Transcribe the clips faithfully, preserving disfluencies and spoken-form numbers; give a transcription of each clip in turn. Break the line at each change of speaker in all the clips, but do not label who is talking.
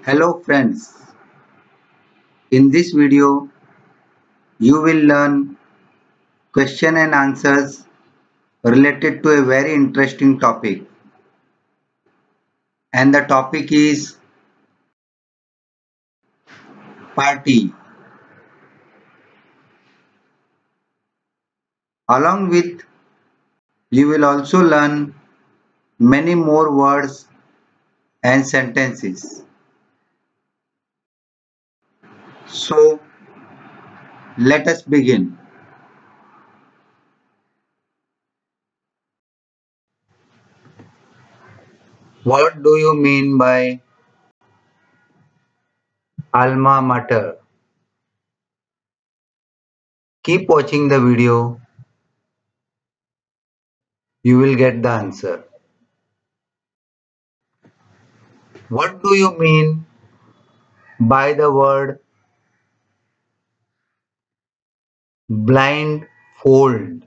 Hello friends, in this video you will learn question and answers related to a very interesting topic, and the topic is party. Along with you will also learn many more words and sentences. So let us begin. What do you mean by alma mater? Keep watching the video, you will get the answer. What do you mean by the word blindfold?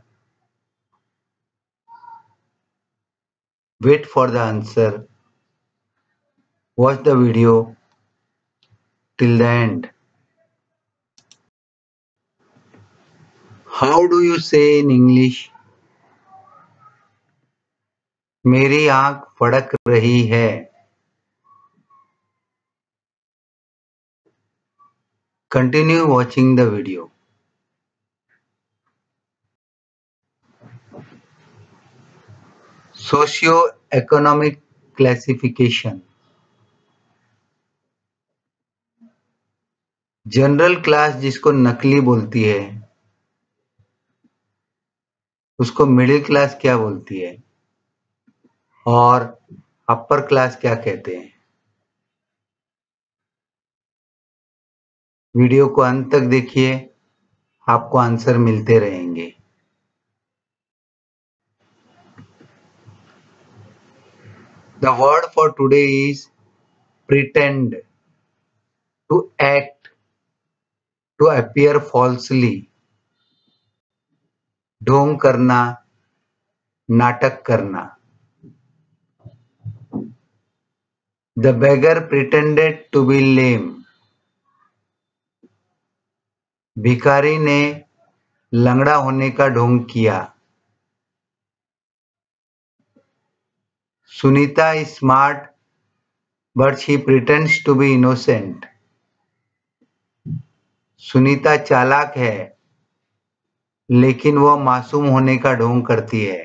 Wait for the answer. Watch the video till the end. How do you say in English, मेरी आँख फड़क रही है? Continue watching the video. Socio-economic classification. General class जिसको नकली बोलती है उसको middle class क्या बोलती है और अपर क्लास क्या कहते हैं? वीडियो को अंत तक देखिए, आपको आंसर मिलते रहेंगे. The word for today is pretend, to act, to appear falsely, ढोंग करना, नाटक करना. The beggar pretended to be lame. भिखारी ने लंगड़ा होने का ढोंग किया. Sunita is smart but she pretends to be innocent. Sunita चालाक है लेकिन वह मासूम होने का ढोंग करती है.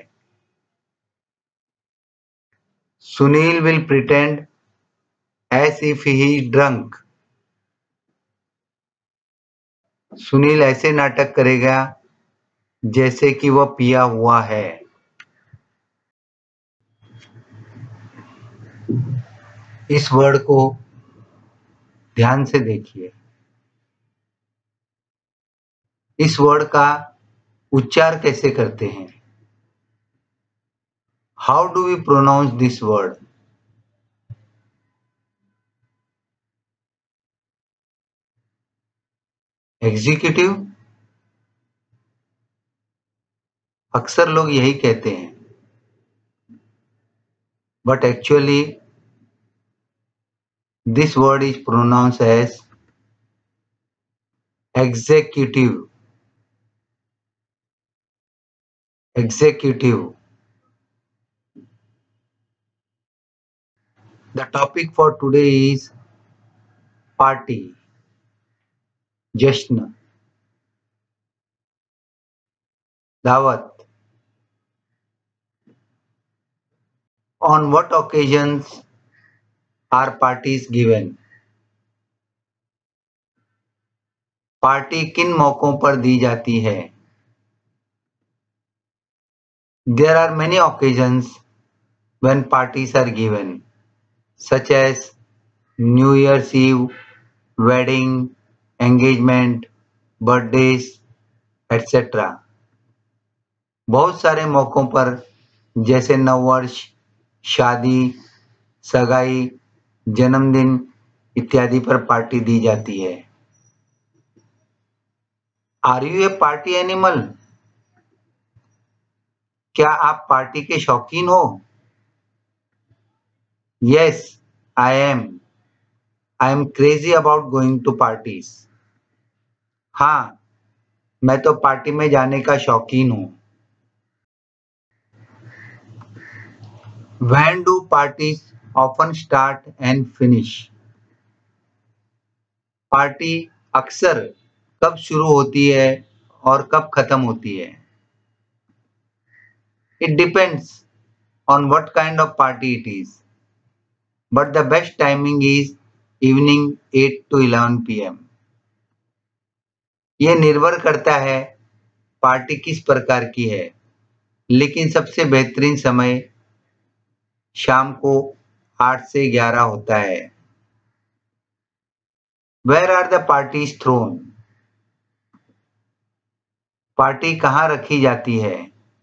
Sunil will pretend as if he is drunk. Sunil ऐसे नाटक करेगा जैसे कि वह पिया हुआ है. इस वर्ड को ध्यान से देखिए. इस वर्ड का उच्चार कैसे करते हैं? How do we pronounce this word? Executive. अक्सर लोग यही कहते हैं, but actually this word is pronounced as executive. Executive. The topic for today is party. जश्न, दावत. On what occasions are parties given? Party किन मौकों पर दी जाती है? There are many occasions when parties are given, such as New Year's Eve, wedding, engagement, birthdays, et cetera. बहुत सारे मौकों पर जैसे नववर्ष, शादी, सगाई, जन्मदिन इत्यादि पर पार्टी दी जाती है. Are you a party animal? क्या आप पार्टी के शौकीन हो? Yes, I am. I am crazy about going to parties. हाँ, मैं तो पार्टी में जाने का शौकीन हूँ। When do parties often start and finish? Party अक्सर कब शुरू होती है और कब खत्म होती है? It depends on what kind of party it is, but the best timing is evening eight to eleven p m. ये निर्भर करता है पार्टी किस प्रकार की है, लेकिन सबसे बेहतरीन समय शाम को आठ से ग्यारह होता है। Where are the parties thrown? Party कहाँ रखी जाती है?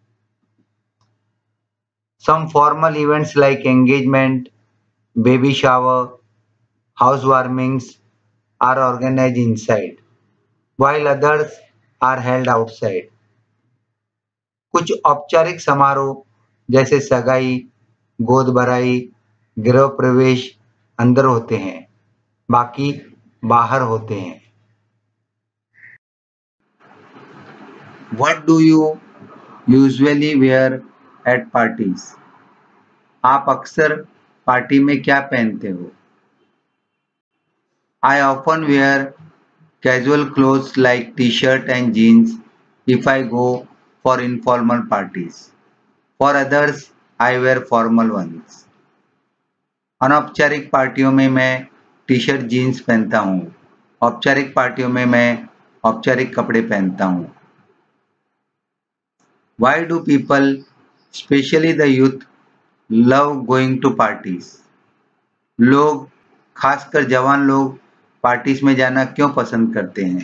Some formal events like engagement, baby shower, housewarmings are organized inside, while others are held outside. कुछ औपचारिक समारोह जैसे सगाई, गोद भराई, गृह प्रवेश अंदर होते हैं, बाकी बाहर होते हैं। What do you usually wear at parties? आप अक्सर पार्टी में क्या पहनते हो? I often wear casual clothes like t-shirt and jeans if I go for informal parties. For others, I wear formal ones. अनौपचारिक पार्टियों में मैं टी शर्ट जीन्स पहनता हूँ। औपचारिक पार्टियों में मैं औपचारिक कपड़े पहनता हूँ। Why do people, especially the youth, love going to parties? लोग, खासकर जवान लोग, पार्टीज में जाना क्यों पसंद करते हैं?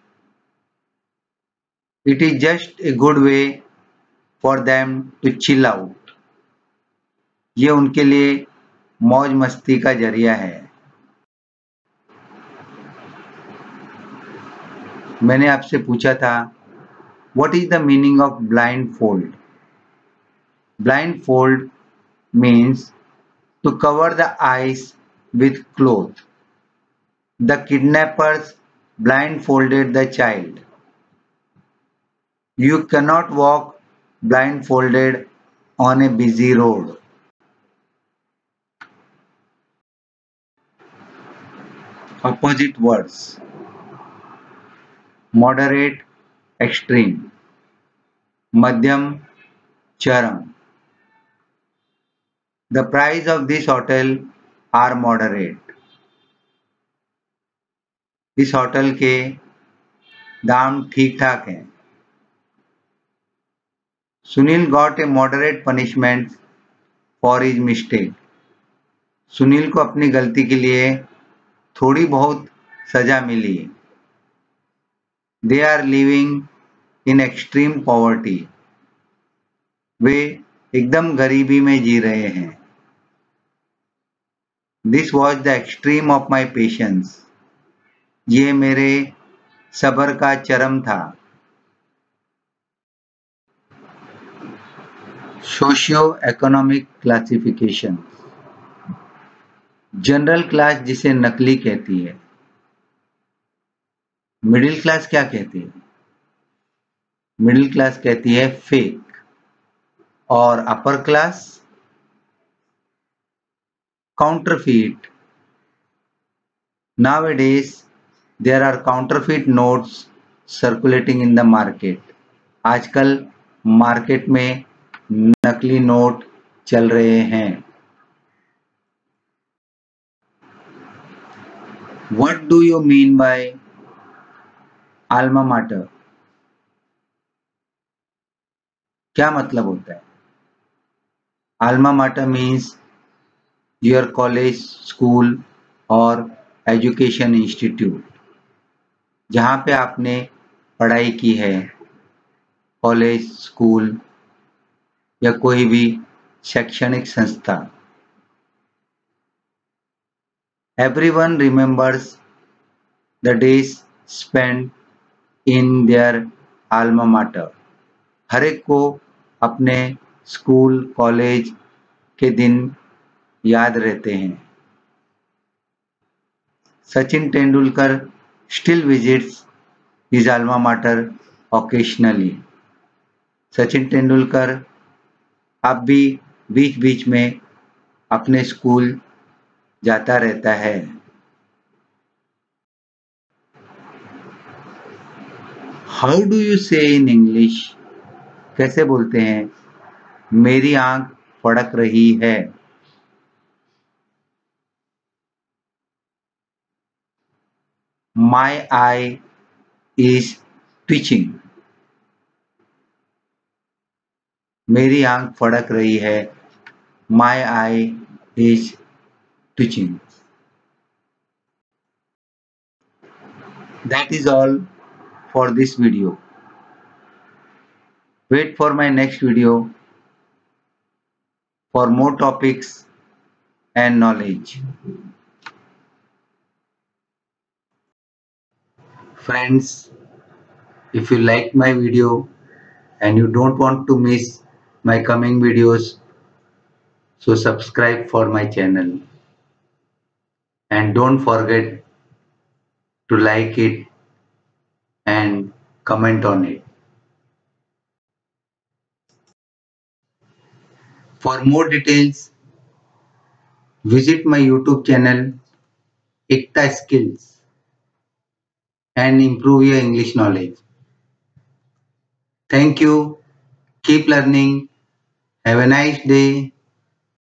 It is just a good way for them to chill out. ये उनके लिए मौज मस्ती का जरिया है। मैंने आपसे पूछा था, What is the meaning of blindfold? Blindfold means to cover the eyes with cloth. The kidnappers blindfolded the child. You cannot walk blindfolded on a busy road. Opposite words: moderate, extreme, madhyam, charam. The price of this hotel are moderate. इस hotel के दाम ठीक ठाक हैं। Sunil got a moderate punishment for his mistake. Sunil को अपनी गलती के लिए थोड़ी बहुत सजा मिली। They are living in extreme poverty. वे एकदम गरीबी में जी रहे हैं। This was the extreme of my patience. ये मेरे सब्र का चरम था। Socio economic classification. General class जिसे नकली कहती है। मिडिल क्लास क्या कहती है? मिडिल क्लास कहती है फेक। और upper class counterfeit. Nowadays there are counterfeit notes circulating in the market. आजकल मार्केट में नकली नोट चल रहे हैं। What do you mean by alma mater? क्या मतलब होता है? Alma mater means your college, school और education institute. जहाँ पे आपने पढ़ाई की है, कॉलेज, स्कूल या कोई भी शैक्षणिक संस्था। Everyone remembers the days spent in their alma mater. हर एक को अपने स्कूल, कॉलेज के दिन याद रहते हैं। Sachin Tendulkar still visits his alma mater occasionally. Sachin Tendulkar अब भी बीच बीच में अपने स्कूल जाता रहता है. How do you say in English? कैसे बोलते हैं मेरी आंख फड़क रही है? My eye is twitching. मेरी आंख फड़क रही है. My eye is twitching. That is all for this video. Wait for my next video for more topics and knowledge. Friends, if you like my video and you don't want to miss my coming videos, so subscribe for my channel and don't forget to like it and comment on it. For more details, visit my YouTube channel Ikta Skills and improve your English knowledge. Thank you. Keep learning. Have a nice day.